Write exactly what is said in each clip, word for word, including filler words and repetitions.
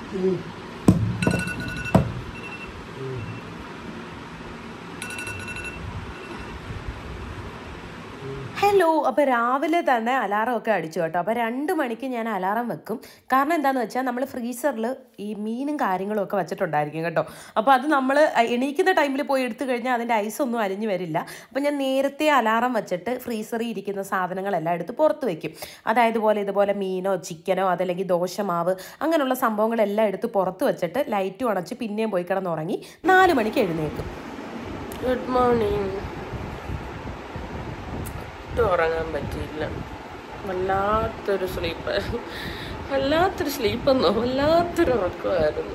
Hello. അപ്പോൾ രാവിലെ തന്നെ അലാറം ഒക്കെ അടിച്ചു കേട്ടോ. അപ്പോൾ രണ്ട് മണിക്ക് ഞാൻ അലാറം വെക്കും. കാരണം എന്താണെന്ന് വെച്ചാൽ നമ്മൾ ഫ്രീസറിൽ ഈ മീനും കാര്യങ്ങളും ഒക്കെ വെച്ചിട്ടുണ്ടായിരിക്കും കേട്ടോ. അപ്പോൾ അത് നമ്മൾ എണീക്കുന്ന ടൈമിൽ പോയി എടുത്തു കഴിഞ്ഞാൽ അതിൻ്റെ ഐസൊന്നും അലിഞ്ഞു വരില്ല. അപ്പോൾ ഞാൻ നേരത്തെ അലാറം വെച്ചിട്ട് ഫ്രീസറിൽ ഇരിക്കുന്ന സാധനങ്ങളെല്ലാം എടുത്ത് പുറത്ത് വയ്ക്കും. അതായത് പോലെ ഇതുപോലെ മീനോ ചിക്കനോ അതല്ലെങ്കിൽ ദോശമാവ് അങ്ങനെയുള്ള സംഭവങ്ങളെല്ലാം എടുത്ത് പുറത്ത് വെച്ചിട്ട് ലൈറ്റും അണച്ച് പിന്നെയും പോയി കിടന്നുറങ്ങി നാല് മണിക്ക് എഴുന്നേൽക്കും. Good morning. ഉറങ്ങാൻ പറ്റിയില്ല. വല്ലാത്തൊരു സ്ലീപ്പ് വല്ലാത്തൊരു സ്ലീപ്പെന്നോ വല്ലാത്തൊരു ഉറക്കമായിരുന്നു.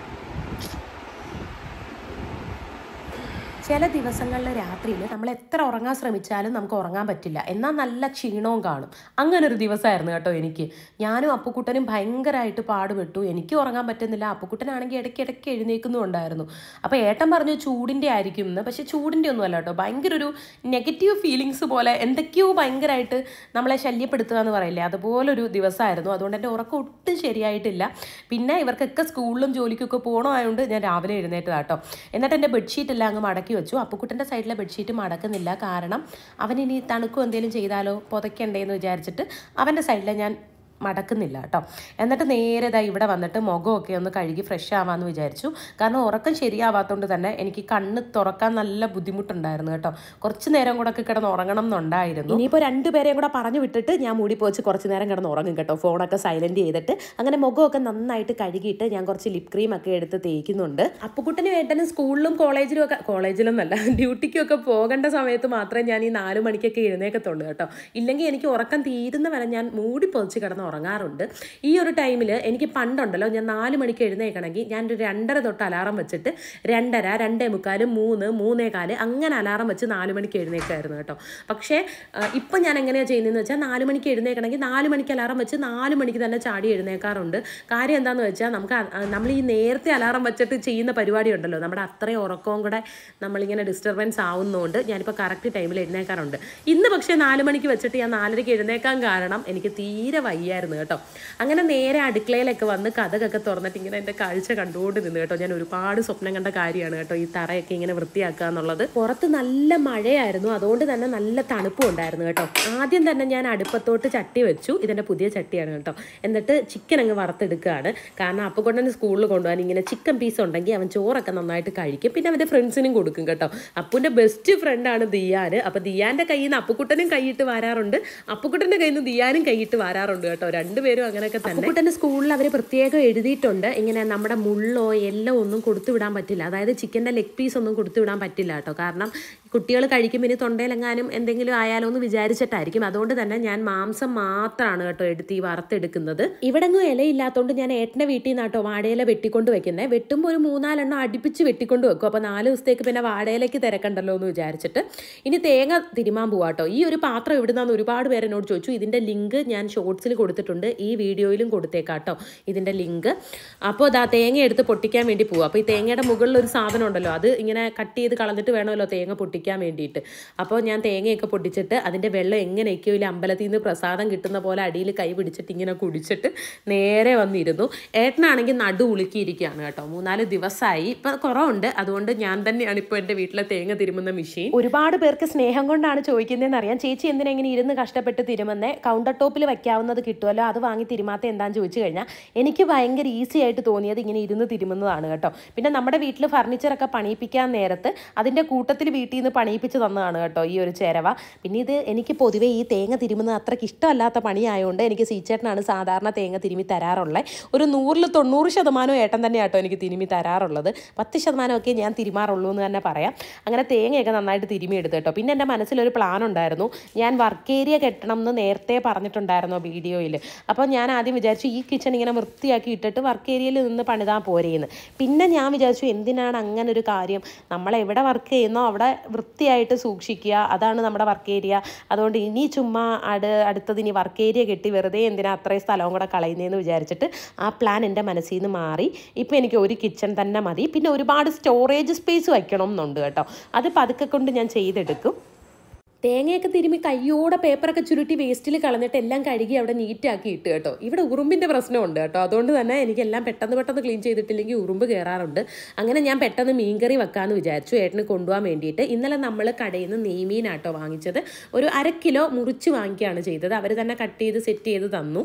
ചില ദിവസങ്ങളിൽ രാത്രിയിൽ നമ്മൾ എത്ര ഉറങ്ങാൻ ശ്രമിച്ചാലും നമുക്ക് ഉറങ്ങാൻ പറ്റില്ല. എന്നാൽ നല്ല ക്ഷീണവും കാണും. അങ്ങനെ ഒരു ദിവസമായിരുന്നു കേട്ടോ എനിക്ക്. ഞാനും അപ്പുക്കുട്ടനും ഭയങ്കരമായിട്ട് പാടുപെട്ടു. എനിക്ക് ഉറങ്ങാൻ പറ്റുന്നില്ല. അപ്പുക്കുട്ടനാണെങ്കിൽ ഇടയ്ക്ക് ഇടയ്ക്ക് എഴുന്നേൽക്കുന്നുണ്ടായിരുന്നു. അപ്പോൾ ഏട്ടൻ പറഞ്ഞു ചൂടിൻ്റെ ആയിരിക്കും എന്ന്. പക്ഷേ ചൂടിൻ്റെ ഒന്നും അല്ല കേട്ടോ. ഭയങ്കര ഒരു നെഗറ്റീവ് ഫീലിങ്സ് പോലെ എന്തൊക്കെയോ ഭയങ്കരമായിട്ട് നമ്മളെ ശല്യപ്പെടുത്തുക എന്ന് പറയില്ലേ, അതുപോലൊരു ദിവസമായിരുന്നു. അതുകൊണ്ട് എൻ്റെ ഉറക്കം ഒട്ടും ശരിയായിട്ടില്ല. പിന്നെ ഇവർക്കൊക്കെ സ്കൂളിലും ജോലിക്കൊക്കെ പോകണമായതുകൊണ്ട് ഞാൻ രാവിലെ എഴുന്നേറ്റതാട്ടോ. എന്നിട്ട് എൻ്റെ ബെഡ്ഷീറ്റ് എല്ലാം അങ്ങ് മടക്കി വെച്ചു. അപ്പുക്കുട്ടൻ്റെ സൈഡിലെ ബെഡ്ഷീറ്റ് മടക്കുന്നില്ല. കാരണം അവനിനി തണുക്കും എന്തെങ്കിലും ചെയ്താലോ പുതയ്ക്കണ്ടേന്ന് വിചാരിച്ചിട്ട് അവൻ്റെ സൈഡിലെ ഞാൻ മടക്കുന്നില്ല കേട്ടോ. എന്നിട്ട് നേരെ ഇതാ ഇവിടെ വന്നിട്ട് മുഖമൊക്കെ ഒന്ന് കഴുകി ഫ്രഷ് ആവാമെന്ന് വിചാരിച്ചു. കാരണം ഉറക്കം ശരിയാവാത്തതുകൊണ്ട് തന്നെ എനിക്ക് കണ്ണ് തുറക്കാൻ നല്ല ബുദ്ധിമുട്ടുണ്ടായിരുന്നു കേട്ടോ. കുറച്ച് നേരം കൂടെ ഒക്കെ കിടന്ന് ഉറങ്ങണം എന്നുണ്ടായിരുന്നു. ഇനിയിപ്പോൾ രണ്ടുപേരെയും കൂടെ പറഞ്ഞു വിട്ടിട്ട് ഞാൻ മൂടി പോച്ച് കുറച്ച് നേരം കിടന്ന് ഉറങ്ങും കേട്ടോ. ഫോണൊക്കെ സൈലൻറ്റ് ചെയ്തിട്ട് അങ്ങനെ മുഖമൊക്കെ നന്നായിട്ട് കഴുകിയിട്ട് ഞാൻ കുറച്ച് ലിപ് ക്രീം ഒക്കെ എടുത്ത് തേക്കുന്നുണ്ട്. അപ്പുക്കുട്ടനും ഏട്ടനും സ്കൂളിലും കോളേജിലും ഒക്കെ കോളേജിലും എന്നല്ല ഡ്യൂട്ടിക്കും ഒക്കെ പോകേണ്ട സമയത്ത് മാത്രമേ ഞാൻ ഈ നാല് മണിക്കൊക്കെ എഴുന്നേക്കത്തുള്ളൂ കേട്ടോ. ഇല്ലെങ്കിൽ എനിക്ക് ഉറക്കം തീരുന്ന വരെ ഞാൻ മൂടി പൊതിച്ച് കിടന്ന് ഉറങ്ങാറുണ്ട്. ഈ ഒരു ടൈമിൽ എനിക്ക് പണ്ടുണ്ടല്ലോ, ഞാൻ നാല് മണിക്ക് എഴുന്നേൽക്കണമെങ്കിൽ ഞാൻ ഒരു രണ്ടര തൊട്ട് അലാറം വെച്ചിട്ട് രണ്ടര രണ്ടേ മുക്കാല് മൂന്ന് മൂന്നേ കാല് അങ്ങനെ അലാറം വെച്ച് നാല് മണിക്ക് എഴുന്നേൽക്കായിരുന്നു കേട്ടോ. പക്ഷേ ഇപ്പം ഞാൻ എങ്ങനെയാണ് ചെയ്യുന്നതെന്ന് വെച്ചാൽ നാല് മണിക്ക് എഴുന്നേൽക്കണമെങ്കിൽ നാല് മണിക്ക് അലാറം വെച്ച് നാല് മണിക്ക് തന്നെ ചാടി എഴുന്നേൽക്കാറുണ്ട്. കാര്യം എന്താണെന്ന് വെച്ചാൽ നമുക്ക് നമ്മൾ ഈ നേരത്തെ അലാറം വെച്ചിട്ട് ചെയ്യുന്ന പരിപാടി ഉണ്ടല്ലോ, നമ്മുടെ അത്രയും ഉറക്കവും കൂടെ നമ്മളിങ്ങനെ ഡിസ്റ്റർബൻസ് ആവുന്നതുകൊണ്ട് ഞാനിപ്പോൾ കറക്റ്റ് ടൈമിൽ എഴുന്നേൽക്കാറുണ്ട്. ഇന്ന് പക്ഷേ നാല് മണിക്ക് വെച്ചിട്ട് ഞാൻ നാലരയ്ക്ക് എഴുന്നേൽക്കാൻ കാരണം എനിക്ക് തീരെ വയ്യ കേട്ടോ. അങ്ങനെ നേരെ അടുക്കളയിലൊക്കെ വന്ന് കഥകൊക്കെ തുറന്നിട്ട് ഇങ്ങനെ എൻ്റെ കാഴ്ച കണ്ടുകൊണ്ട് നിന്ന് കേട്ടോ. ഞാൻ ഒരുപാട് സ്വപ്നം കണ്ട കാര്യമാണ് കേട്ടോ ഈ തറയൊക്കെ ഇങ്ങനെ വൃത്തിയാക്കുക എന്നുള്ളത്. പുറത്ത് നല്ല മഴയായിരുന്നു, അതുകൊണ്ട് തന്നെ നല്ല തണുപ്പും ഉണ്ടായിരുന്നു കേട്ടോ. ആദ്യം തന്നെ ഞാൻ അടുപ്പത്തോട്ട് ചട്ടി വെച്ചു. ഇതിൻ്റെ പുതിയ ചട്ടിയാണ് കേട്ടോ. എന്നിട്ട് ചിക്കൻ അങ്ങ് വറുത്തെടുക്കുകയാണ്. കാരണം അപ്പുക്കുട്ടന് സ്കൂളിൽ കൊണ്ടുപോകാൻ ഇങ്ങനെ ചിക്കൻ പീസ് ഉണ്ടെങ്കിൽ അവൻ ചോറൊക്കെ നന്നായിട്ട് കഴിക്കും. പിന്നെ അവൻ്റെ ഫ്രണ്ട്സിനും കൊടുക്കും കേട്ടോ. അപ്പുവിൻ്റെ ബെസ്റ്റ് ഫ്രണ്ടാണ് ദിയാൻ. അപ്പോൾ ദിയാൻ്റെ കയ്യിൽ നിന്ന് അപ്പുക്കുട്ടനും കൈയിട്ട് വരാറുണ്ട്, അപ്പുക്കുട്ടൻ്റെ കയ്യിൽ നിന്ന് ദിയാനും കൈയിട്ട് വരാറുണ്ട് കേട്ടോ. രണ്ടുപേരും അങ്ങനെയൊക്കെ തന്നെ. അപ്പുക്കുട്ടൻ്റെ സ്കൂളിൽ അവർ പ്രത്യേകം എഴുതിയിട്ടുണ്ട് ഇങ്ങനെ നമ്മുടെ മുള്ളോ എല്ലോ ഒന്നും കൊടുത്തു വിടാൻ പറ്റില്ല. അതായത് ചിക്കൻ്റെ ലെഗ് പീസ് ഒന്നും കൊടുത്തു വിടാൻ പറ്റില്ല കേട്ടോ. കാരണം കുട്ടികൾ കഴിക്കും ഇനി തൊണ്ടയിലെങ്ങാനും എന്തെങ്കിലും ആയാലോ എന്ന് വിചാരിച്ചിട്ടായിരിക്കും. അതുകൊണ്ട് തന്നെ ഞാൻ മാംസം മാത്രമാണ് കേട്ടോ എടുത്ത് ഈ വറുത്തെടുക്കുന്നത്. ഇവിടെങ്ങും ഇലയില്ലാത്തതുകൊണ്ട് ഞാൻ ഏട്ടൻ്റെ വീട്ടിൽ നിന്ന് കേട്ടോ വാഴയില വെട്ടിക്കൊണ്ട് വെക്കുന്നത്. വെട്ടുമ്പോൾ ഒരു മൂന്നാലെണ്ണം അടുപ്പിച്ച് വെട്ടിക്കൊണ്ട് വെക്കും. അപ്പോൾ നാല് ദിവസത്തേക്ക് പിന്നെ വാഴയിലേക്ക് തിരക്കണ്ടല്ലോ എന്ന് വിചാരിച്ചിട്ട് ഇനി തേങ്ങ തിരുമാൻ പോവാട്ടോ. ഈ ഒരു പാത്രം ഇവിടുന്ന് ഒരുപാട് പേര് എന്നോട് ചോദിച്ചു. ഇതിൻ്റെ ലിങ്ക് ഞാൻ ഷോർട്സിൽ കൊടുത്തിട്ടുണ്ട്, ഈ വീഡിയോയിലും കൊടുത്തേക്കാട്ടോ ഇതിൻ്റെ ലിങ്ക്. അപ്പോൾ ഇതാ തേങ്ങ എടുത്ത് പൊട്ടിക്കാൻ വേണ്ടി പോവുക. അപ്പോൾ ഈ തേങ്ങയുടെ മുകളിൽ ഒരു സാധനം ഉണ്ടല്ലോ, അത് ഇങ്ങനെ കട്ട് ചെയ്ത് കളഞ്ഞിട്ട് വേണമല്ലോ തേങ്ങ പൊട്ടിക്കാൻ വേണ്ടിയിട്ട്. അപ്പോൾ ഞാൻ തേങ്ങയൊക്കെ പൊട്ടിച്ചിട്ട് അതിൻ്റെ വെള്ളം എങ്ങനെയൊക്കെയോ ഇല്ല അമ്പലത്തിൽ നിന്ന് പ്രസാദം കിട്ടുന്ന പോലെ അടിയിൽ കൈ പിടിച്ചിട്ട് ഇങ്ങനെ കുടിച്ചിട്ട് നേരെ വന്നിരുന്നു. ഏട്ടനാണെങ്കിൽ നടു ഉളുക്കിയിരിക്കുകയാണ് കേട്ടോ. മൂന്നാല് ദിവസമായി ഇപ്പം കുറവുണ്ട്. അതുകൊണ്ട് ഞാൻ തന്നെയാണ് ഇപ്പോൾ എൻ്റെ വീട്ടിലെ തേങ്ങ തിരുമുന്ന മെഷീൻ. ഒരുപാട് പേർക്ക് സ്നേഹം കൊണ്ടാണ് ചോദിക്കുന്നതെന്ന് അറിയാം. ചേച്ചി എന്തിനാ ഇങ്ങനെ ഇരുന്ന് കഷ്ടപ്പെട്ട് തിരുമുന്നേ, കൗണ്ടർ ടോപ്പിൽ വയ്ക്കാവുന്നത് കിട്ടുമല്ലോ, അത് വാങ്ങി തിരുമാത്ത എന്താണെന്ന് ചോദിച്ചു കഴിഞ്ഞാൽ എനിക്ക് ഭയങ്കര ഈസി ആയിട്ട് തോന്നിയത് ഇങ്ങനെ ഇരുന്ന് തിരുമുന്നതാണ് കേട്ടോ. പിന്നെ നമ്മുടെ വീട്ടിൽ ഫർണിച്ചറൊക്കെ പണിയിപ്പിക്കാൻ നേരത്ത് അതിൻ്റെ കൂട്ടത്തിൽ വീട്ടിൽ നിന്ന് പണിയിപ്പിച്ച് തന്നതാണ് കേട്ടോ ഈ ഒരു ചേരവ. പിന്നെ ഇത് എനിക്ക് പൊതുവേ ഈ തേങ്ങ തിരുമുന്നത് അത്രയ്ക്ക് ഇഷ്ടമല്ലാത്ത പണിയായതുകൊണ്ട് എനിക്ക് സീച്ചേട്ടനാണ് സാധാരണ തേങ്ങ തിരുമി തരാറുള്ളത്. ഒരു നൂറിൽ തൊണ്ണൂറ് ശതമാനവും ഏട്ടൻ തന്നെ കേട്ടോ എനിക്ക് തിരുമി തരാറുള്ളത്. പത്ത് ശതമാനമൊക്കെ ഞാൻ തിരുമാറുള്ളൂ എന്ന് തന്നെ പറയാം. അങ്ങനെ തേങ്ങയൊക്കെ നന്നായിട്ട് തിരുമി എടുത്തു കേട്ടോ. പിന്നെ എൻ്റെ മനസ്സിലൊരു പ്ലാൻ ഉണ്ടായിരുന്നു. ഞാൻ വർക്ക് ഏരിയ കെട്ടണം എന്ന് നേരത്തെ പറഞ്ഞിട്ടുണ്ടായിരുന്നു വീഡിയോയിൽ. അപ്പോൾ ഞാൻ ആദ്യം വിചാരിച്ചു ഈ കിച്ചൺ ഇങ്ങനെ വൃത്തിയാക്കി ഇട്ടിട്ട് വർക്ക് ഏരിയയിൽ നിന്ന് പണിതാൻ പോരേന്ന്. പിന്നെ ഞാൻ വിചാരിച്ചു എന്തിനാണ് അങ്ങനെ ഒരു കാര്യം, നമ്മളെവിടെ വർക്ക് ചെയ്യുന്നോ അവിടെ വൃത്തിയായിട്ട് സൂക്ഷിക്കുക, അതാണ് നമ്മുടെ വർക്ക് ഏരിയ. അതുകൊണ്ട് ഇനി ചുമ്മാ അട് അടുത്തത് ഇനി വർക്ക് ഏരിയ കെട്ടി വെറുതെ എന്തിനാ അത്രയും സ്ഥലവും കൂടെ കളയുന്നതെന്ന് വിചാരിച്ചിട്ട് ആ പ്ലാൻ എൻ്റെ മനസ്സിൽ നിന്ന് മാറി. ഇപ്പോൾ എനിക്ക് ഒരു കിച്ചൺ തന്നെ മതി. പിന്നെ ഒരുപാട് സ്റ്റോറേജ് സ്പേസ് വയ്ക്കണം എന്നുണ്ട് കേട്ടോ. അത് പതുക്കെ കൊണ്ട് ഞാൻ ചെയ്തെടുക്കും. തേങ്ങയൊക്കെ തിരുമ്മി കയ്യോടെ പേപ്പറൊക്കെ ചുരുട്ടി വേസ്റ്റിൽ കളഞ്ഞിട്ട് എല്ലാം കഴുകി അവിടെ നീറ്റാക്കി ഇട്ട് കേട്ടോ. ഇവിടെ ഉറുമ്പിൻ്റെ പ്രശ്നമുണ്ട് കേട്ടോ, അതുകൊണ്ട് തന്നെ എനിക്കെല്ലാം പെട്ടെന്ന് പെട്ടെന്ന് ക്ലീൻ ചെയ്തിട്ടില്ലെങ്കിൽ ഉറുമ്പ് കയറാറുണ്ട്. അങ്ങനെ ഞാൻ പെട്ടെന്ന് മീൻകറി വെക്കാമെന്ന് വിചാരിച്ചു ഏട്ടന് കൊണ്ടുപോകാൻ വേണ്ടിയിട്ട്. ഇന്നലെ നമ്മൾ കടയിൽ നിന്ന് നെയ്മീനാട്ടോ വാങ്ങിച്ചത്. ഒരു അര കിലോ മുറിച്ച് വാങ്ങിക്കുകയാണ് ചെയ്തത്. അവർ തന്നെ കട്ട് ചെയ്ത് സെറ്റ് ചെയ്ത് തന്നു.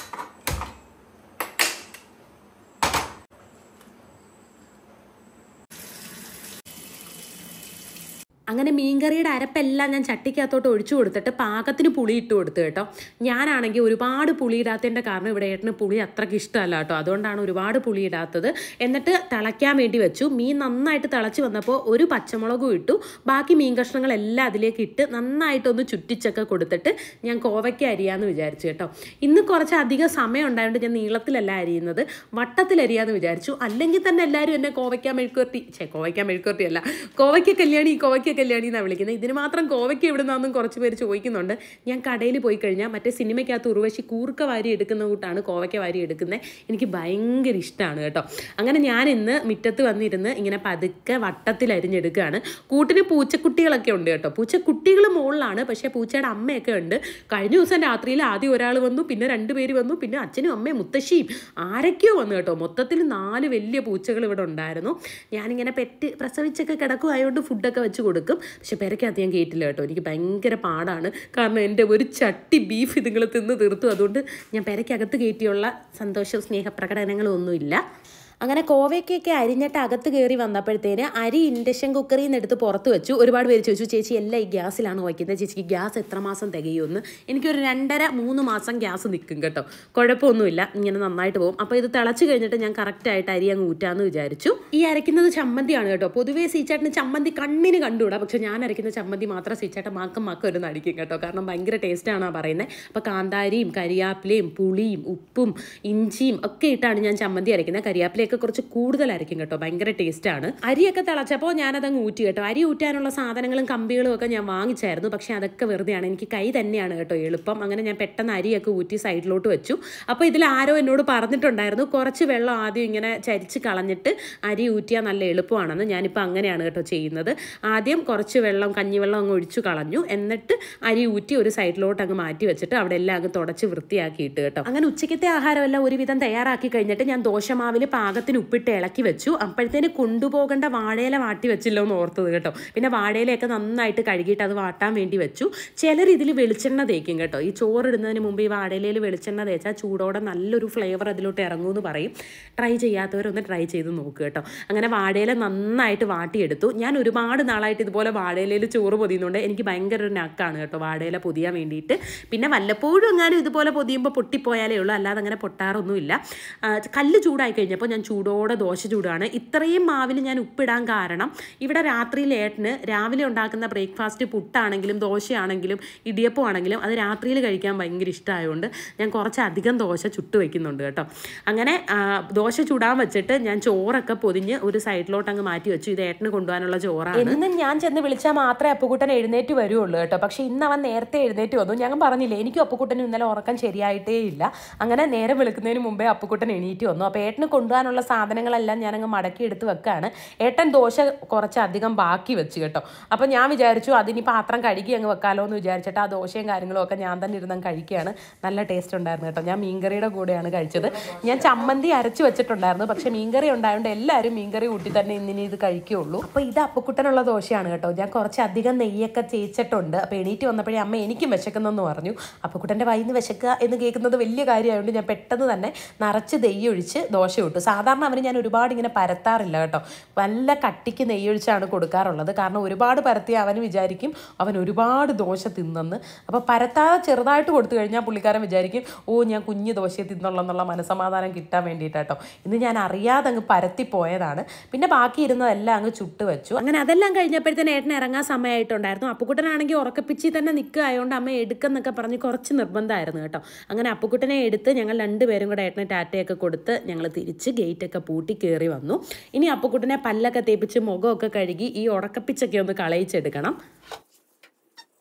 അങ്ങനെ മീൻകറിയുടെ അരപ്പെല്ലാം ഞാൻ ചട്ടിക്കകത്തോട്ട് ഒഴിച്ചു കൊടുത്തിട്ട് പാകത്തിന് പുളി ഇട്ട് കൊടുത്തു കേട്ടോ. ഞാനാണെങ്കിൽ ഒരുപാട് പുളി ഇടാത്തതിൻ്റെ കാരണം ഇവിടെ ഏട്ടന് പുളി അത്രയ്ക്ക് ഇഷ്ടമല്ല കേട്ടോ, അതുകൊണ്ടാണ് ഒരുപാട് പുളി ഇടാത്തത്. എന്നിട്ട് തിളയ്ക്കാൻ വേണ്ടി വെച്ചു. മീൻ നന്നായിട്ട് തിളച്ച് വന്നപ്പോൾ ഒരു പച്ചമുളകും ഇട്ടു. ബാക്കി മീൻ കഷ്ണങ്ങളെല്ലാം അതിലേക്ക് ഇട്ട് നന്നായിട്ടൊന്ന് ചുറ്റിച്ചൊക്കെ കൊടുത്തിട്ട് ഞാൻ കോവയ്ക്ക അരിയാന്ന് വിചാരിച്ചു കേട്ടോ. ഇന്ന് കുറച്ച് അധികം സമയം ഉണ്ടായതുകൊണ്ട് ഞാൻ നീളത്തിലല്ല അരിയുന്നത്, വട്ടത്തിലരിയാന്ന് വിചാരിച്ചു. അല്ലെങ്കിൽ തന്നെ എല്ലാവരും എന്നെ കോവയ്ക്ക മെഴുക്കുവരട്ടി ചേ കോവയ്ക്ക മെഴുക്കുവരട്ടി അല്ല കോവയ്ക്ക കല്യാണി കോവയ്ക്ക കല്യാണി എന്നാണ് വിളിക്കുന്നത്. ഇതിന് മാത്രം കോവയ്ക്ക് എവിടെ നിന്നാണെന്നും കുറച്ച് പേര് ചോദിക്കുന്നുണ്ട്. ഞാൻ കടയിൽ പോയി കഴിഞ്ഞാൽ മറ്റേ സിനിമയ്ക്കകത്ത് ഉർവശി കൂർക്ക വാരി എടുക്കുന്ന കൂട്ടാണ് കോവയ്ക്ക വാരി എടുക്കുന്നത്. എനിക്ക് ഭയങ്കര ഇഷ്ടമാണ് കേട്ടോ. അങ്ങനെ ഞാൻ ഇന്ന് മുറ്റത്ത് വന്നിരുന്ന് ഇങ്ങനെ പതുക്കെ വട്ടത്തിൽ അരിഞ്ഞെടുക്കുകയാണ്. കൂട്ടിന് പൂച്ചക്കുട്ടികളൊക്കെ ഉണ്ട് കേട്ടോ. പൂച്ചക്കുട്ടികൾ മുകളിലാണ്, പക്ഷേ പൂച്ചയുടെ അമ്മയൊക്കെ ഉണ്ട്. കഴിഞ്ഞ ദിവസം രാത്രിയിൽ ആദ്യം ഒരാൾ വന്നു, പിന്നെ രണ്ട് പേര് വന്നു, പിന്നെ അച്ഛനും അമ്മയും മുത്തശ്ശിയും ആരൊക്കെയോ വന്നു കേട്ടോ. മൊത്തത്തിൽ നാല് വലിയ പൂച്ചകൾ ഇവിടെ ഉണ്ടായിരുന്നു. ഞാനിങ്ങനെ പെറ്റ് പ്രസവിച്ചൊക്കെ കിടക്കുമായതുകൊണ്ട് ഫുഡൊക്കെ വെച്ച് കൊടുക്കും. പക്ഷെ പെരക്കകത്ത് ഞാൻ കേട്ടില്ല കേട്ടോ. എനിക്ക് ഭയങ്കര പാടാണ്, കാരണം എൻ്റെ ഒരു ചട്ടി ബീഫ് ഇതുങ്ങൾ തിന്ന് തീർത്തു. അതുകൊണ്ട് ഞാൻ പെരക്കകത്ത് കയറ്റിയുള്ള സന്തോഷ സ്നേഹപ്രകടനങ്ങളും ഒന്നുമില്ല. അങ്ങനെ കോവയ്ക്കൊക്കെ അരിഞ്ഞിട്ട് അകത്ത് കയറി വന്നപ്പോഴത്തേന് അരി ഇൻഡക്ഷൻ കുക്കറിൽ നിന്ന് എടുത്ത് പുറത്ത് വെച്ചു. ഒരുപാട് പേര് ചോദിച്ചു, ചേച്ചി എല്ലാം ഈ ഗ്യാസിലാണ് വയ്ക്കുന്നത്, ചേച്ചിക്ക് ഗ്യാസ് എത്ര മാസം തികയുമെന്ന്. എനിക്കൊരു രണ്ടര മൂന്ന് മാസം ഗ്യാസ് നിൽക്കും കേട്ടോ, കുഴപ്പമൊന്നുമില്ല, ഇങ്ങനെ നന്നായിട്ട് പോകും. അപ്പോൾ ഇത് തിളച്ച് കഴിഞ്ഞിട്ട് ഞാൻ കറക്റ്റായിട്ട് അരി അങ്ങ് ഊറ്റാമെന്ന് വിചാരിച്ചു. ഈ അരയ്ക്കുന്നത് ചമ്മന്തിയാണ് കേട്ടോ. പൊതുവേ സീച്ചേട്ടന് ചമ്മന്തി കണ്ണിന് കണ്ടുകൂടാ, പക്ഷെ ഞാൻ അരയ്ക്കുന്ന ചമ്മന്തി മാത്രം സീച്ചേട്ടൻ മാക്കം മാക്കം ഒരു നടിക്കും കേട്ടോ, കാരണം ഭയങ്കര ടേസ്റ്റാണ് പറയുന്നത്. അപ്പോൾ കാന്താരിയും കരിയാപ്പിലയും പുളിയും ഉപ്പും ഇഞ്ചിയും ഒക്കെ ഇട്ടാണ് ഞാൻ ചമ്മന്തി അരയ്ക്കുന്നത്. കരിയാപ്പിലയൊക്കെ കുറച്ച് കൂടുതലായിരിക്കും കേട്ടോ, ഭയങ്കര ടേസ്റ്റാണ്. അരിയൊക്കെ തിളച്ചപ്പോൾ ഞാനതങ്ങ് ഊറ്റി കേട്ടോ. അരി ഊറ്റാനുള്ള സാധനങ്ങളും കമ്പികളും ഒക്കെ ഞാൻ വാങ്ങിച്ചായിരുന്നു, പക്ഷേ അതൊക്കെ വെറുതെയാണ്. എനിക്ക് കൈ തന്നെയാണ് കേട്ടോ എളുപ്പം. അങ്ങനെ ഞാൻ പെട്ടെന്ന് അരിയൊക്കെ ഊറ്റി സൈഡിലോട്ട് വെച്ചു. അപ്പോൾ ഇതിൽ ആരോ എന്നോട് പറഞ്ഞിട്ടുണ്ടായിരുന്നു കുറച്ച് വെള്ളം ആദ്യം ഇങ്ങനെ ചരിച്ച് കളഞ്ഞിട്ട് അരി ഊറ്റിയാൽ നല്ല എളുപ്പമാണെന്ന്. ഞാനിപ്പോൾ അങ്ങനെയാണ് കേട്ടോ ചെയ്യുന്നത്. ആദ്യം കുറച്ച് വെള്ളം കഞ്ഞിവെള്ളം അങ്ങ് ഒഴിച്ചു കളഞ്ഞു, എന്നിട്ട് അരി ഊറ്റി ഒരു സൈഡിലോട്ട് അങ്ങ് മാറ്റി വെച്ചിട്ട് അവിടെ എല്ലാം അങ്ങ് തുടച്ച് വൃത്തിയാക്കിയിട്ട് കേട്ടോ. അങ്ങനെ ഉച്ചയ്ക്കത്തെ ആഹാരമെല്ലാം ഒരുവിധം തയ്യാറാക്കി കഴിഞ്ഞിട്ട് ഞാൻ ദോശമാവിൽ പാകത്തിന് ഉപ്പിട്ട് ഇളക്കി വെച്ചു. അപ്പോഴത്തേന് കൊണ്ടുപോകേണ്ട വാഴയില വാട്ടി വെച്ചില്ലോ എന്ന് ഓർത്തത് കേട്ടോ. പിന്നെ വാഴയിലയൊക്കെ നന്നായിട്ട് കഴുകിയിട്ട് അത് വാട്ടാൻ വേണ്ടി വെച്ചു. ചിലർ ഇതിൽ വെളിച്ചെണ്ണ തേക്കും കേട്ടോ. ഈ ചോറിടുന്നതിന് മുമ്പ് ഈ വാഴയിലയിൽ വെളിച്ചെണ്ണ തേച്ചാൽ ചൂടോടെ നല്ലൊരു ഫ്ലേവർ അതിലോട്ട് ഇറങ്ങുമെന്ന് പറയും. ട്രൈ ചെയ്യാത്തവരൊന്ന് ട്രൈ ചെയ്ത് നോക്കുക കേട്ടോ. അങ്ങനെ വാഴയില നന്നായിട്ട് വാട്ടിയെടുത്തു. ഞാൻ ഒരുപാട് നാളായിട്ട് ഇതുപോലെ വാഴയിലയിൽ ചോറ് പൊതിയുന്നുണ്ട്. എനിക്ക് ഭയങ്കര ഒരു നക്കാണ് കേട്ടോ വാഴയില പൊതിയാൻ വേണ്ടിയിട്ട്. പിന്നെ വല്ലപ്പോഴും എങ്ങാനും ഇതുപോലെ പൊതിയുമ്പോൾ പൊട്ടിപ്പോയാലേ ഉള്ളൂ, അല്ലാതെ അങ്ങനെ പൊട്ടാറൊന്നുമില്ല. കല്ല് ചൂടായി കഴിഞ്ഞപ്പോൾ ഞാൻ ചൂടോടെ ദോശ ചൂടാണ്. ഇത്രയും മാവിൽ ഞാൻ ഉപ്പിടാൻ കാരണം ഇവിടെ രാത്രിയിൽ ഏട്ടന് രാവിലെ ഉണ്ടാക്കുന്ന ബ്രേക്ക്ഫാസ്റ്റ് പുട്ടാണെങ്കിലും ദോശയാണെങ്കിലും ഇടിയപ്പം ആണെങ്കിലും അത് രാത്രിയിൽ കഴിക്കാൻ ഭയങ്കര ഇഷ്ടമായതുകൊണ്ട് ഞാൻ കുറച്ചധികം ദോശ ചുട്ട് വയ്ക്കുന്നുണ്ട് കേട്ടോ. അങ്ങനെ ദോശ ചൂടാൻ വെച്ചിട്ട് ഞാൻ ചോറൊക്കെ പൊതിഞ്ഞ് ഒരു സൈഡിലോട്ട് അങ്ങ് മാറ്റി വെച്ചു. ഇത് ഏട്ടന് കൊണ്ടുപോകാനുള്ള ചോറാണ്. എന്നും ഞാൻ ചെന്ന് വിളിച്ചാൽ മാത്രമേ അപ്പുക്കുട്ടൻ എഴുന്നേറ്റ് വരുള്ളൂ കേട്ടോ. പക്ഷേ ഇന്ന് അവൻ നേരത്തെ എഴുന്നേറ്റ് വന്നു. ഞങ്ങൾ പറഞ്ഞില്ലേ, എനിക്കും അപ്പുക്കുട്ടനും ഇന്നലെ ഉറക്കം ശരിയായിട്ടേ ഇല്ല. അങ്ങനെ നേരെ വെളുക്കുന്നതിന് മുമ്പേ അപ്പുക്കുട്ടൻ എണീറ്റ് വന്നു. അപ്പോൾ ഏട്ടന് കൊണ്ടുപോകാനുള്ള സാധനങ്ങളെല്ലാം ഞാനങ്ങ് മടക്കി എടുത്ത് വെക്കുകയാണ്. ഏട്ടൻ ദോശ കുറച്ചധികം ബാക്കി വെച്ച് കേട്ടോ. അപ്പോൾ ഞാൻ വിചാരിച്ചു അതിനി പാത്രം കഴുകി അങ്ങ് വെക്കാമല്ലോ എന്ന് വിചാരിച്ചിട്ട് ആ ദോശയും കാര്യങ്ങളും ഒക്കെ ഞാൻ തന്നെ ഇരുന്ന് കഴിക്കുകയാണ്. നല്ല ടേസ്റ്റ് ഉണ്ടായിരുന്നു കേട്ടോ. ഞാൻ മീൻകറിയുടെ കൂടെയാണ് കഴിച്ചത്. ഞാൻ ചമ്മന്തി അരച്ച് വെച്ചിട്ടുണ്ടായിരുന്നു, പക്ഷേ മീൻകറി ഉണ്ടായതുകൊണ്ട് എല്ലാവരും മീൻകറി കൂട്ടി തന്നെ ഇന്നിനി ഇത് കഴിക്കുകയുള്ളൂ. അപ്പോൾ ഇത് അപ്പുക്കുട്ടനുള്ള ദോശയാണ് കേട്ടോ. ഞാൻ കുറച്ചധികം നെയ്യൊക്കെ തേച്ചിട്ടുണ്ട്. അപ്പോൾ എണീറ്റ് വന്നപ്പോഴേ അമ്മ എനിക്കും വിശക്കുന്നെന്ന് പറഞ്ഞു. അപ്പുക്കുട്ടൻ്റെ വായിൽ നിന്ന് വിശക്കുക എന്ന് കേൾക്കുന്നത് വലിയ കാര്യമായതുകൊണ്ട് ഞാൻ പെട്ടെന്ന് തന്നെ നിറച്ച് നെയ്യൊഴിച്ച് ദോശ ഇട്ടു. സാധാരണ അവന് ഞാൻ ഒരുപാട് ഇങ്ങനെ പരത്താറില്ല കേട്ടോ. നല്ല കട്ടിക്ക് നെയ്യൊഴിച്ചാണ് കൊടുക്കാറുള്ളത്. കാരണം ഒരുപാട് പരത്തി അവന് വിചാരിക്കും അവൻ ഒരുപാട് ദോശ തിന്നെന്ന്. അപ്പോൾ പരത്താതെ ചെറുതായിട്ട് കൊടുത്തു കഴിഞ്ഞാൽ പുള്ളിക്കാരൻ വിചാരിക്കും ഓ ഞാൻ കുഞ്ഞ് ദോശയെ തിന്നുള്ളെന്നുള്ള മനസ്സമാധാനം കിട്ടാൻ വേണ്ടിയിട്ടാട്ടോ. ഇന്ന് ഞാൻ അറിയാതെ അങ്ങ് പരത്തി പോയതാണ്. പിന്നെ ബാക്കി ഇരുന്നതെല്ലാം അങ്ങ് ചുട്ട് വെച്ചു. അങ്ങനെ അതെല്ലാം കഴിഞ്ഞപ്പോഴത്തേന് ഏട്ടന് ഇറങ്ങാൻ സമയമായിട്ടുണ്ടായിരുന്നു. അപ്പുക്കുട്ടനാണെങ്കിൽ ഉറക്കപ്പിച്ചി തന്നെ നിൽക്കുക ആയതുകൊണ്ട് അമ്മ എടുക്കെന്നൊക്കെ പറഞ്ഞ് കുറച്ച് നിർബന്ധമായിരുന്നു കേട്ടോ. അങ്ങനെ അപ്പുക്കുട്ടനെ എടുത്ത് ഞങ്ങൾ രണ്ടുപേരും കൂടെ ഏട്ടനെ ടാറ്റയൊക്കെ കൊടുത്ത് ഞങ്ങൾ തിരിച്ച് ഗേറ്റൊക്കെ പൂട്ടി കയറി വന്നു. ഇനി അപ്പുക്കുട്ടനെ പല്ലൊക്കെ തേപ്പിച്ച് മുഖമൊക്കെ കഴുകി ഈ ഉറക്കപ്പിച്ചൊക്കെ ഒന്ന് കളയിച്ചെടുക്കണം.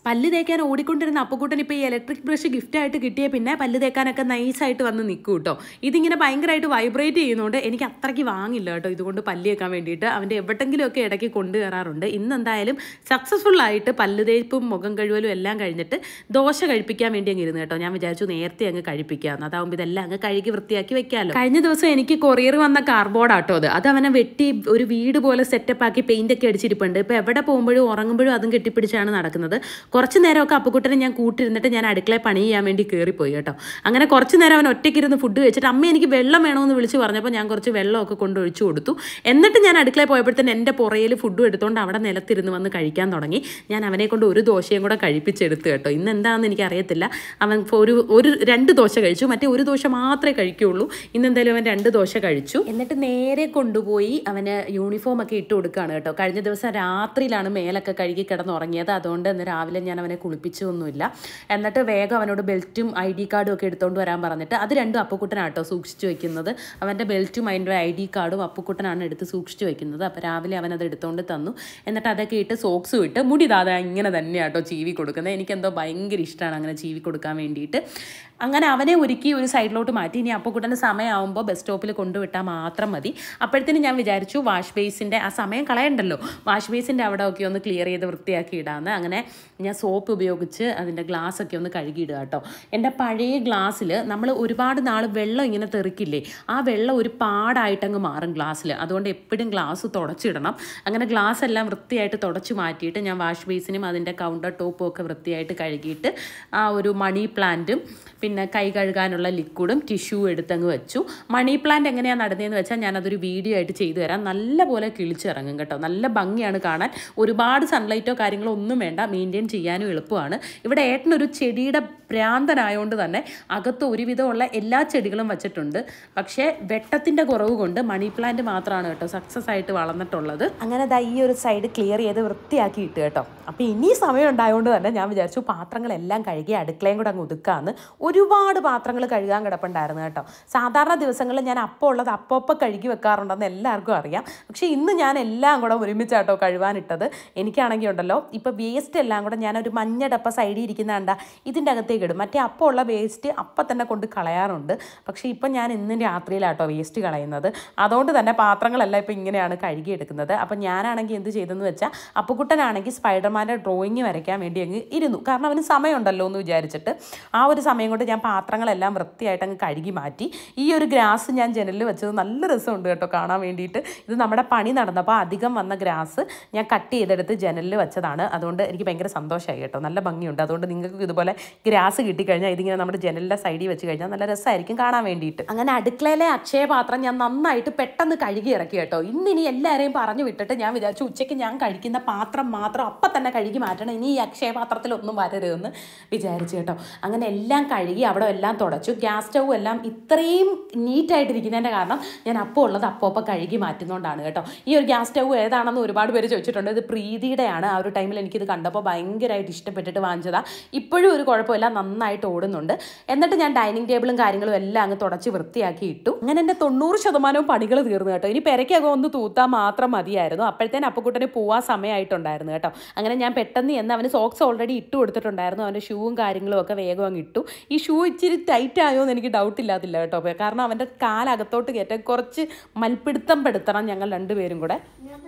പല്ല് തേക്കാൻ ഓടിക്കൊണ്ടിരുന്ന അപ്പുക്കുട്ടൻ ഇപ്പോൾ ഈ ഇലക്ട്രിക് ബ്രഷ് ഗിഫ്റ്റായിട്ട് കിട്ടിയ പിന്നെ പല്ല് തേക്കാനൊക്കെ നൈസായിട്ട് വന്ന് നിൽക്കും കേട്ടോ. ഇതിങ്ങനെ ഭയങ്കരമായിട്ട് വൈബ്രേറ്റ് ചെയ്യുന്നതുകൊണ്ട് എനിക്ക് അത്രയ്ക്ക് വാങ്ങില്ല കേട്ടോ ഇതുകൊണ്ട് പല്ല് തേക്കാൻ വേണ്ടിയിട്ട്. അവൻ്റെ എവിടെയെങ്കിലുമൊക്കെ ഇടയ്ക്ക് കൊണ്ടുകയറാറുണ്ട്. ഇന്ന് എന്തായാലും സക്സസ്ഫുൾ ആയിട്ട് പല്ല് തേപ്പും മുഖം കഴുകലും എല്ലാം കഴിഞ്ഞിട്ട് ദോശ കഴിപ്പിക്കാൻ വേണ്ടി അങ്ങ് ഇരുന്ന് കേട്ടോ. ഞാൻ വിചാരിച്ചു നേരത്തെ അങ്ങ് കഴിപ്പിക്കാമെന്ന്, അതാവുമ്പോൾ ഇതെല്ലാം അങ്ങ് കഴുകി വൃത്തിയാക്കി വെക്കാമല്ലോ. കഴിഞ്ഞ ദിവസം എനിക്ക് കൊറിയർ വന്ന കാർഡ്ബോർഡാട്ടോ അത് അത് അവനെ വെട്ടി ഒരു വീട് പോലെ സെറ്റപ്പ് ആക്കി പെയിന്റ് ഒക്കെ അടിച്ചിരിപ്പുണ്ട്. ഇപ്പോൾ എവിടെ പോകുമ്പോഴും ഉറങ്ങുമ്പോഴും അതും കെട്ടിപ്പിടിച്ചാണ് നടക്കുന്നത്. കുറച്ച് നേരമൊക്കെ അപ്പുക്കുട്ടനെ ഞാൻ കൂട്ടിരുന്നിട്ട് ഞാൻ അടുക്കളയിൽ പണി ചെയ്യാൻ വേണ്ടി കയറിപ്പോയി കേട്ടോ. അങ്ങനെ കുറച്ച് നേരം അവൻ ഒറ്റയ്ക്കിരുന്ന് ഫുഡ് കഴിച്ചിട്ട് അമ്മ എനിക്ക് വെള്ളം വേണമെന്ന് വിളിച്ച് പറഞ്ഞപ്പോൾ ഞാൻ കുറച്ച് വെള്ളമൊക്കെ കൊണ്ട് ഒഴിച്ചു കൊടുത്തു. എന്നിട്ട് ഞാൻ അടുക്കളയിൽ പോയപ്പോഴത്തേന് എൻ്റെ പുറയിൽ ഫുഡും എടുത്തുകൊണ്ട് അവിടെ നിലത്തിരുന്ന് വന്ന് കഴിക്കാൻ തുടങ്ങി. ഞാൻ അവനെ കൊണ്ട് ഒരു ദോശയും കൂടെ കഴിപ്പിച്ചെടുത്ത് കേട്ടോ. ഇന്ന് എന്താണെന്ന് എനിക്കറിയത്തില്ല. അവൻ ഒരു ഒരു രണ്ട് ദോശ കഴിച്ചു, മറ്റേ ഒരു ദോശ മാത്രമേ കഴിക്കുകയുള്ളൂ. ഇന്ന് എന്തായാലും അവൻ രണ്ട് ദോശ കഴിച്ചു. എന്നിട്ട് നേരെ കൊണ്ടുപോയി അവന് യൂണിഫോം ഒക്കെ ഇട്ട് കൊടുക്കുകയാണ് കേട്ടോ. കഴിഞ്ഞ ദിവസം രാത്രിയിലാണ് മേലൊക്കെ കഴുകി കിടന്നുറങ്ങിയത്. അതുകൊണ്ട് ഇന്ന് രാവിലെ ഞാൻ അവനെ കുളിപ്പിച്ചൊന്നുമില്ല. എന്നിട്ട് വേഗം അവനോട് ബെൽറ്റും ഐ ഡി കാർഡും ഒക്കെ എടുത്തുകൊണ്ട് വരാൻ പറഞ്ഞിട്ട് അത് രണ്ടും അപ്പുക്കുട്ടനാട്ടോ സൂക്ഷിച്ചു വെക്കുന്നത്. അവൻ്റെ ബെൽറ്റും അതിൻ്റെ ഐ ഡി കാർഡും അപ്പുക്കുട്ടനാണ് എടുത്ത് സൂക്ഷിച്ചു വെക്കുന്നത്. അപ്പോൾ രാവിലെ അവനത് എടുത്തുകൊണ്ട് തന്നു. എന്നിട്ട് അതൊക്കെ ഇട്ട് സോക്സും ഇട്ട് മുടി താതെ ഇങ്ങനെ തന്നെയാട്ടോ ചീവി കൊടുക്കുന്നത്. എനിക്കെന്തോ ഭയങ്കര ഇഷ്ടമാണ് അങ്ങനെ ചീവി കൊടുക്കാൻ വേണ്ടിയിട്ട്. അങ്ങനെ അവനെ ഒരുക്കി ഒരു സൈഡിലോട്ട് മാറ്റി. ഇനി അപ്പുക്കുട്ടന് സമയമാകുമ്പോൾ ബസ് സ്റ്റോപ്പിൽ കൊണ്ടുവിട്ടാൽ മാത്രം മതി. അപ്പോഴത്തേനും ഞാൻ വിചാരിച്ചു വാഷ് ബേസിൻ്റെ ആ സമയം കളയണ്ടല്ലോ, വാഷ് ബേസിൻ്റെ അവിടെ ഒക്കെ ഒന്ന് ക്ലിയർ ചെയ്ത് വൃത്തിയാക്കി ഇടാമെന്ന്. അങ്ങനെ ഞാൻ സോപ്പ് ഉപയോഗിച്ച് അതിൻ്റെ ഗ്ലാസ്സൊക്കെ ഒന്ന് കഴുകിയിടുക കേട്ടോ. എൻ്റെ പഴയ ഗ്ലാസ്സിൽ നമ്മൾ ഒരുപാട് നാൾ വെള്ളം ഇങ്ങനെ തെറിക്കില്ലേ, ആ വെള്ളം ഒരു പാടായിട്ടങ്ങ് മാറും ഗ്ലാസ്സിൽ. അതുകൊണ്ട് എപ്പോഴും ഗ്ലാസ് തുടച്ചിടണം. അങ്ങനെ ഗ്ലാസ് എല്ലാം വൃത്തിയായിട്ട് തുടച്ച് മാറ്റിയിട്ട് ഞാൻ വാഷ് ബേസിനും അതിൻ്റെ കൗണ്ടർ ടോപ്പും ഒക്കെ വൃത്തിയായിട്ട് കഴുകിയിട്ട് ആ ഒരു മണി പ്ലാന്റും പിന്നെ കൈ കഴുകാനുള്ള ലിക്വിഡും ടിഷ്യൂ എടുത്തങ്ങ് വെച്ചു. മണി പ്ലാന്റ് എങ്ങനെയാണ് നടുന്നതെന്ന് വെച്ചാൽ ഞാനതൊരു വീഡിയോ ആയിട്ട് ചെയ്തു തരാം. നല്ലപോലെ കിളിച്ചിറങ്ങും കേട്ടോ. നല്ല ഭംഗിയാണ് കാണാൻ. ഒരുപാട് സൺലൈറ്റോ കാര്യങ്ങളോ ഒന്നും വേണ്ട, മെയിൻറ്റെയിൻ ചെയ്യാനും എളുപ്പമാണ്. ഇവിടെ ഏട്ടനൊരു ചെടിയുടെ ഭ്രാന്തനായതുകൊണ്ട് തന്നെ അകത്ത് ഒരുവിധമുള്ള എല്ലാ ചെടികളും വെച്ചിട്ടുണ്ട്. പക്ഷേ വെട്ടത്തിൻ്റെ കുറവ് കൊണ്ട് മണി പ്ലാന്റ് മാത്രമാണ് കേട്ടോ സക്സസ് ആയിട്ട് വളർന്നിട്ടുള്ളത്. അങ്ങനെ ദാ ഈ ഒരു സൈഡ് ക്ലിയർ ചെയ്ത് വൃത്തിയാക്കി ഇട്ട് കേട്ടോ. അപ്പോൾ ഇനി സമയം ഉണ്ടായതുകൊണ്ട് തന്നെ ഞാൻ വിചാരിച്ചു പാത്രങ്ങളെല്ലാം കഴുകി അടുക്കളയും കൂടെ അങ്ങ് ഒതുക്കാമെന്ന്. ഒരുപാട് പാത്രങ്ങൾ കഴുകാൻ കിടപ്പുണ്ടായിരുന്നു കേട്ടോ. സാധാരണ ദിവസങ്ങളിൽ ഞാൻ അപ്പം ഉള്ളത് അപ്പപ്പം കഴുകി വെക്കാറുണ്ടെന്ന് എല്ലാവർക്കും അറിയാം. പക്ഷേ ഇന്ന് ഞാൻ എല്ലാം കൂടെ ഒരുമിച്ചാട്ടോ കഴുകാനിട്ടത്. എനിക്കാണെങ്കിൽ ഉണ്ടല്ലോ ഇപ്പോൾ വേസ്റ്റ് എല്ലാം കൂടെ ഞാനൊരു മഞ്ഞ ഡപ്പ സൈഡിൽ ഇരിക്കുന്ന കണ്ട ഇതിൻ്റെ അകത്തേക്ക് ഇടും. മറ്റേ അപ്പം ഉള്ള വേസ്റ്റ് അപ്പം തന്നെ കൊണ്ട് കളയാറുണ്ട്. പക്ഷേ ഇപ്പം ഞാൻ ഇന്നും രാത്രിയിലാട്ടോ വേസ്റ്റ് കളയുന്നത്. അതുകൊണ്ട് തന്നെ പാത്രങ്ങളെല്ലാം ഇപ്പോൾ ഇങ്ങനെയാണ് കഴുകിയെടുക്കുന്നത്. അപ്പം ഞാനാണെങ്കിൽ എന്ത് ചെയ്തെന്ന് വെച്ചാൽ അപ്പുക്കുട്ടനാണെങ്കിൽ സ്പൈഡർമാൻ്റെ ഡ്രോയിങ് വരയ്ക്കാൻ വേണ്ടി അങ്ങ് ഇരുന്നു. കാരണം അവന് സമയമുണ്ടല്ലോ എന്ന് വിചാരിച്ചിട്ട് ആ ഒരു സമയം കൊണ്ട് ഞാൻ പാത്രങ്ങളെല്ലാം വൃത്തിയായിട്ട് അങ്ങ് കഴുകി മാറ്റി. ഈ ഒരു ഗ്രാസ് ഞാൻ ജനലിൽ വെച്ചത് നല്ല രസമുണ്ട് കേട്ടോ കാണാൻ വേണ്ടിയിട്ട്. ഇത് നമ്മുടെ പണി നടന്നപ്പോൾ അധികം വന്ന ഗ്രാസ് ഞാൻ കട്ട് ചെയ്തെടുത്ത് ജനലിൽ വെച്ചതാണ്. അതുകൊണ്ട് എനിക്ക് ഭയങ്കര സന്തോഷമായി കേട്ടോ. നല്ല ഭംഗിയുണ്ട്. അതുകൊണ്ട് നിങ്ങൾക്ക് ഇതുപോലെ ഗ്രാസ് കിട്ടിക്കഴിഞ്ഞാൽ ഇതിങ്ങനെ നമ്മുടെ ജനലിൻ്റെ സൈഡിൽ വെച്ച് കഴിഞ്ഞാൽ നല്ല രസമായിരിക്കും കാണാൻ വേണ്ടിയിട്ട്. അങ്ങനെ അടുക്കളയിലെ അക്ഷയ പാത്രം ഞാൻ നന്നായിട്ട് പെട്ടെന്ന് കഴുകി ഇറക്കി കേട്ടോ. ഇന്നിനി എല്ലാവരെയും പറഞ്ഞു വിട്ടിട്ട് ഞാൻ വിചാരിച്ചു ഉച്ചയ്ക്ക് ഞാൻ കഴിക്കുന്ന പാത്രം മാത്രം അപ്പം തന്നെ കഴുകി മാറ്റണം, ഇനി ഈ അക്ഷയ പാത്രത്തിലൊന്നും വരരുതെന്ന് വിചാരിച്ചു കേട്ടോ. അങ്ങനെ എല്ലാം കഴുകി അവിടെ എല്ലാം തുടച്ചു. ഗ്യാസ് സ്റ്റൗ എല്ലാം ഇത്രയും നീറ്റായിട്ടിരിക്കുന്നതിൻ്റെ കാരണം ഞാൻ അപ്പോൾ ഉള്ളത് അപ്പോൾ അപ്പം കഴുകി മാറ്റുന്നതുകൊണ്ടാണ് കേട്ടോ. ഈ ഒരു ഗ്യാസ് സ്റ്റൗ ഏതാണെന്ന് ഒരുപാട് പേര് ചോദിച്ചിട്ടുണ്ട്. ഇത് പ്രീതിയുടെയാണ്. ആ ഒരു ടൈമിൽ എനിക്കിത് കണ്ടപ്പോൾ ഭയങ്കരമായിട്ട് ഇഷ്ടപ്പെട്ടിട്ട് വാങ്ങിച്ചതാണ്. ഇപ്പോഴും ഒരു കുഴപ്പമില്ല, നന്നായിട്ട് ഓടുന്നുണ്ട്. എന്നിട്ട് ഞാൻ ഡൈനിങ് ടേബിളും കാര്യങ്ങളും എല്ലാം അങ്ങ് തുടച്ച് വൃത്തിയാക്കി ഇട്ടു. അങ്ങനെ എൻ്റെ തൊണ്ണൂറ് ശതമാനവും പണികൾ തീർന്നു കേട്ടോ. ഇനി പെരയ്ക്കകം ഒന്ന് തൂത്താൽ മാത്രം മതിയായിരുന്നു. അപ്പോഴത്തേന് അപ്പുക്കുട്ടന് പോവാൻ സമയമായിട്ടുണ്ടായിരുന്നു കേട്ടോ. അങ്ങനെ ഞാൻ പെട്ടെന്ന് എന്ന് അവന് സോക്സ് ഓൾറെഡി ഇട്ട് കൊടുത്തിട്ടുണ്ടായിരുന്നു. അവൻ്റെ ഷൂവും കാര്യങ്ങളും ഒക്കെ വേഗം അങ്ങ് ഇട്ടു. ഈ ഷൂ ഇച്ചിരി ടൈറ്റ് ആയോ എന്ന് എനിക്ക് ഡൗട്ട് ഇല്ലാതില്ല കേട്ടോ. കാരണം അവൻ്റെ കാലകത്തോട്ട് കയറ്റാൻ കുറച്ച് മൽപ്പിടുത്തം പെടുത്തണം ഞങ്ങൾ രണ്ടുപേരും കൂടെ.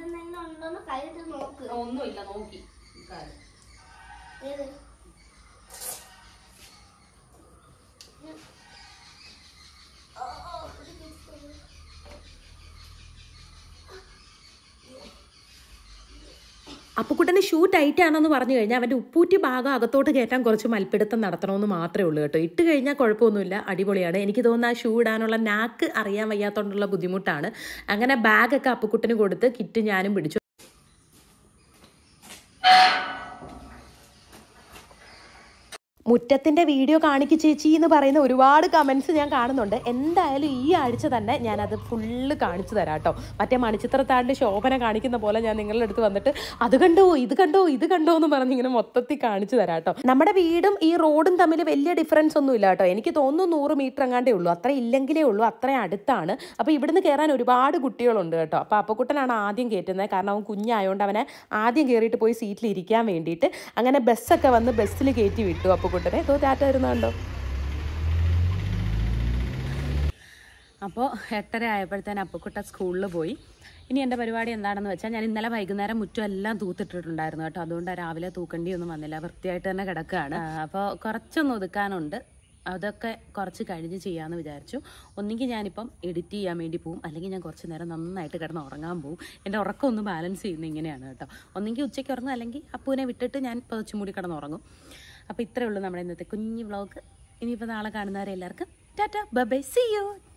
ഒന്നുമില്ല, നോക്കി അപ്പുക്കുട്ടന് ഷൂ ടൈറ്റ് ആണെന്ന് പറഞ്ഞു കഴിഞ്ഞാൽ അവൻ്റെ ഉപ്പൂറ്റി ഭാഗം അകത്തോട്ട് കയറ്റാൻ കുറച്ച് മൽപ്പിടുത്തം നടത്തണമെന്ന് മാത്രമേ ഉള്ളൂ കേട്ടോ. ഇട്ട് കഴിഞ്ഞാൽ കുഴപ്പമൊന്നുമില്ല, അടിപൊളിയാണ്. എനിക്ക് തോന്നുന്നു ആ ഷൂ ഇടാനുള്ള നാക്ക് അറിയാൻ വയ്യാത്തതുകൊണ്ടുള്ള ബുദ്ധിമുട്ടാണ്. അങ്ങനെ ബാഗൊക്കെ അപ്പുക്കുട്ടന് കൊടുത്ത് കിറ്റ് ഞാനും പിടിച്ചു. മുറ്റത്തിൻ്റെ വീഡിയോ കാണിക്ക് ചേച്ചി എന്ന് പറയുന്ന ഒരുപാട് കമൻസ് ഞാൻ കാണുന്നുണ്ട്. എന്തായാലും ഈ ആഴ്ച തന്നെ ഞാനത് ഫുള്ള് കാണിച്ചു തരാം കേട്ടോ. മറ്റേ മണിച്ചിത്രത്താഴിൽ ശോഭന കാണിക്കുന്ന പോലെ ഞാൻ നിങ്ങളുടെ അടുത്ത് വന്നിട്ട് അത് കണ്ടോ ഇത് കണ്ടോ ഇത് കണ്ടോ എന്ന് പറഞ്ഞ് ഇങ്ങനെ മൊത്തത്തിൽ കാണിച്ചു തരാം കേട്ടോ. നമ്മുടെ വീടും ഈ റോഡും തമ്മിൽ വലിയ ഡിഫറൻസ് ഒന്നും ഇല്ല കേട്ടോ. എനിക്ക് തോന്നുന്നു നൂറ് മീറ്റർ എങ്ങാണ്ടേ ഉള്ളൂ, അത്ര ഇല്ലെങ്കിലേ ഉള്ളൂ, അത്രയും അടുത്താണ്. അപ്പോൾ ഇവിടുന്ന് കയറാൻ ഒരുപാട് കുട്ടികളുണ്ട് കേട്ടോ. അപ്പോൾ അപ്പക്കുട്ടനാണ് ആദ്യം കയറ്റുന്നത്, കാരണം അവൻ കുഞ്ഞായതുകൊണ്ട് അവനെ ആദ്യം കയറിയിട്ട് പോയി സീറ്റിൽ ഇരിക്കാൻ വേണ്ടിയിട്ട്. അങ്ങനെ ബസ്സൊക്കെ വന്ന് ബസ്സിൽ കയറ്റി വിട്ടു അപ്പക്കുട്ടനെ. ഏതോ ടാറ്റ വരുന്നുണ്ടോ. അപ്പോൾ എട്ടര ആയപ്പോഴത്തേന് അപ്പക്കുട്ട സ്കൂളിൽ പോയി. ഇനി എൻ്റെ പരിപാടി എന്താണെന്ന് വെച്ചാൽ, ഞാൻ ഇന്നലെ വൈകുന്നേരം മുറ്റം എല്ലാം തൂത്തിട്ടിട്ടുണ്ടായിരുന്നു കേട്ടോ. അതുകൊണ്ട് രാവിലെ തൂക്കേണ്ടിയൊന്നും വന്നില്ല, വൃത്തിയായിട്ട് തന്നെ കിടക്കുകയാണ്. അപ്പോൾ കുറച്ചൊന്ന് ഒതുക്കാനുണ്ട്, അതൊക്കെ കുറച്ച് കഴിഞ്ഞ് ചെയ്യാമെന്ന് വിചാരിച്ചു. ഒന്നെങ്കിൽ ഞാനിപ്പം എഡിറ്റ് ചെയ്യാൻ വേണ്ടി പോവും, അല്ലെങ്കിൽ ഞാൻ കുറച്ച് നേരം നന്നായിട്ട് കിടന്ന് ഉറങ്ങാൻ പോവും. എൻ്റെ ഉറക്കം ഒന്ന് ബാലൻസ് ചെയ്യുന്നത് ഇങ്ങനെയാണ് കേട്ടോ. ഒന്നെങ്കിൽ ഉച്ചയ്ക്ക് ഉറങ്ങും, അല്ലെങ്കിൽ അപ്പൂനെ വിട്ടിട്ട് ഞാൻ പതിച്ചു മൂടി കിടന്ന് ഉറങ്ങും. അപ്പോൾ ഇത്രയേ ഉള്ളൂ നമ്മുടെ ഇന്നത്തെ കുഞ്ഞു വ്ളോഗ്. ഇനിയിപ്പോൾ നാളെ കാണുന്നവരെ എല്ലാവർക്കും tata bye bye, see U.